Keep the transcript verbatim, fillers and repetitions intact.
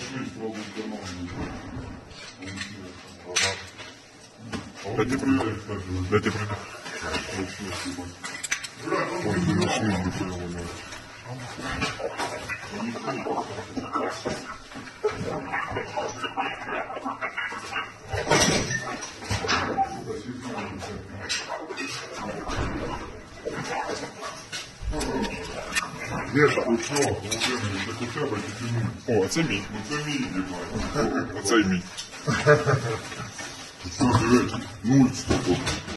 Дайте прийти. Дайте прийти. Ой, не нашли, не понял. Леша, ну що, Володимир, так у тебе тільки О, це мій. ну це мій дівай. Оцей мій. Все, дивись, нуль стопок.